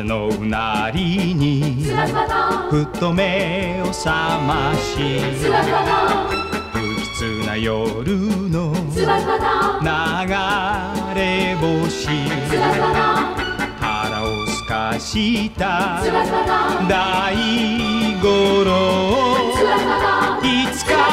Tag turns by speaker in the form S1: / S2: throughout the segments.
S1: 風のうなりにふと目を覚まし、不吉な夜の流れ星、腹をすかした大五郎、いつか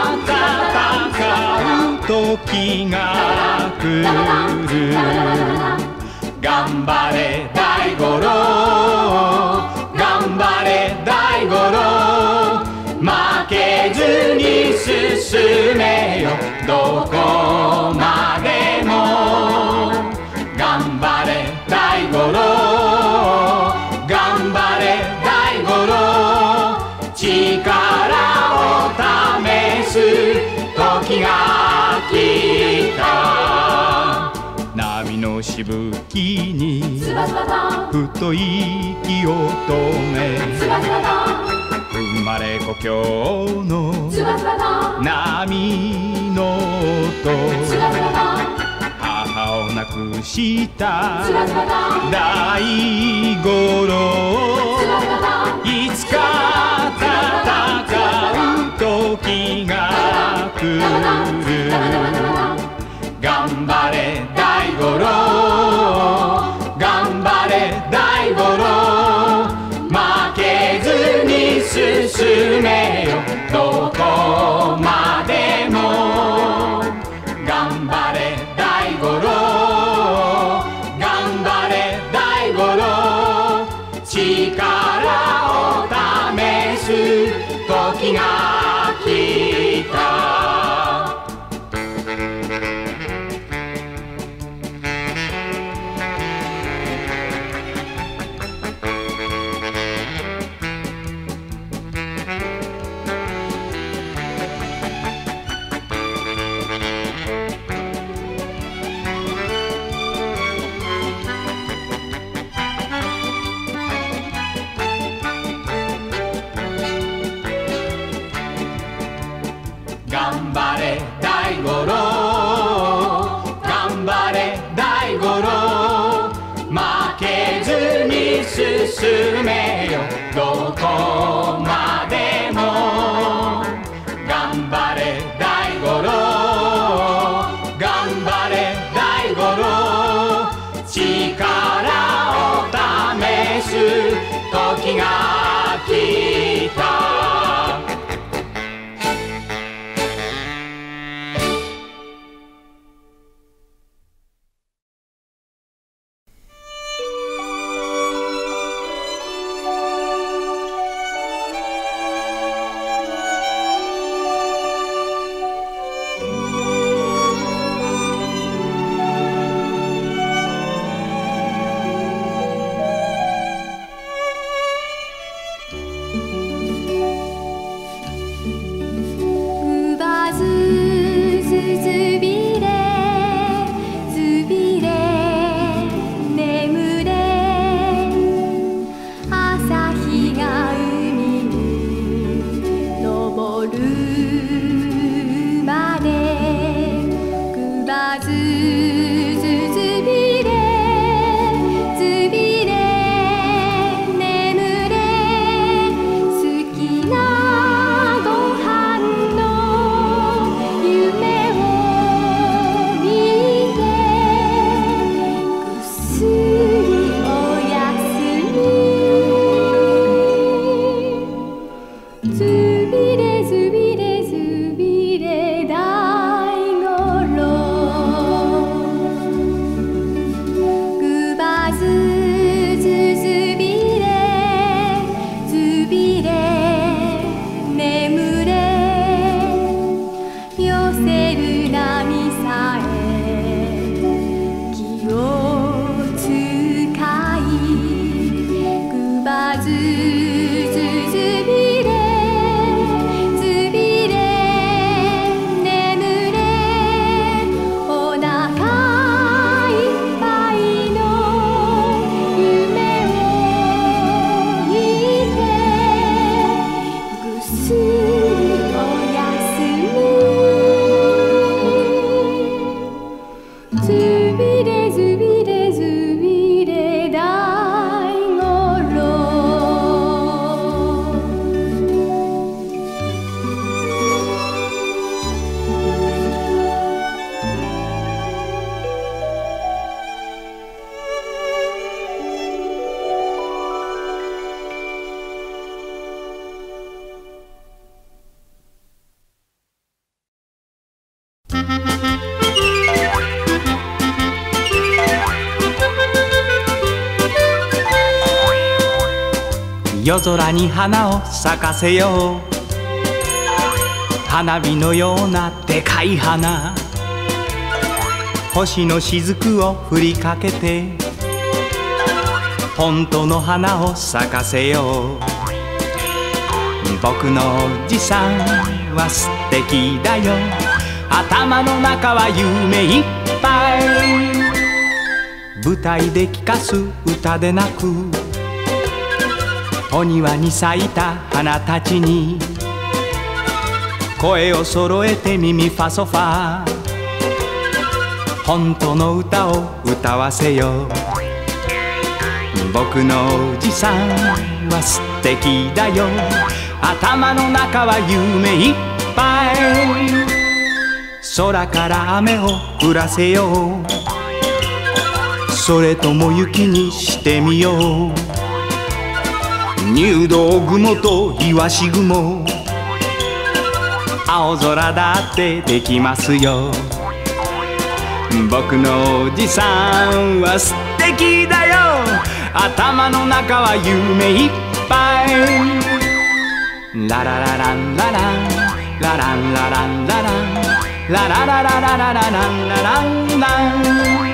S1: 戦う時が来る。頑張れ大五郎、頑張れ大五郎、負けずに進めよどこまでも。頑張れ大五郎、頑張れ大五郎、力を試す時が来た。波のしぶきにふと息を止め、生まれ故郷の波の音、母を亡くした大五郎、いつか戦う時が来る。頑張れ大五郎、頑張れ大五郎、負けずに進めよどこまでも。頑張れ大五郎、頑張れ大五郎、力を試す時が来た。頑張れ大五郎、頑張れ大五郎、負けずに進めよどこまでも。頑張れ大五郎、頑張れ大五郎、力を試す時が来た。
S2: ズビレズビレズビレ大五
S1: 夜空に花を咲かせよう。花火のようなでかい花、星の雫を振りかけて本当の花を咲かせよう。僕のおじさんは素敵だよ。頭の中は夢いっぱい。舞台で聴かす歌でなく、お庭に咲いた花たちに声を揃えて耳ファソファ、本当の歌を歌わせよう。僕のおじさんは素敵だよ。頭の中は夢いっぱい。空から雨を降らせよう。それとも雪にしてみよう。入道雲とイワシ雲、青空だってできますよ。僕のおじさんは素敵だよ。頭の中は夢いっぱい。ラララランラランラランラランラランラララララララランラランラン。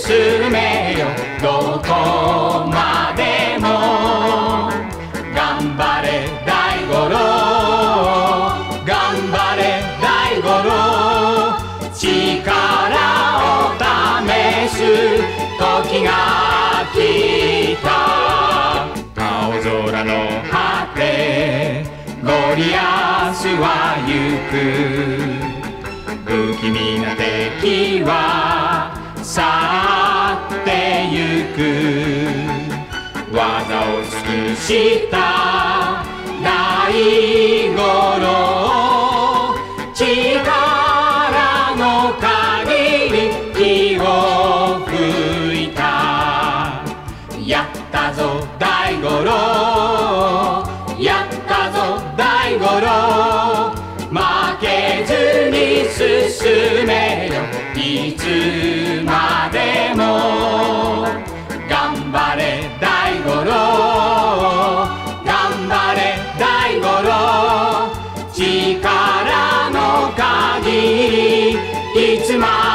S1: 進めよどこまでも頑張れ大五郎頑張れ大五郎力を試す時が来た青空の果てゴリアスは行く不気味な敵は去ってゆく技を尽くした大五郎力の限り気を吹いたやったぞ大五郎やったぞ大五郎負けずに進めよいつまでも頑張れ大五郎頑張れ大五郎力の限りいつまでも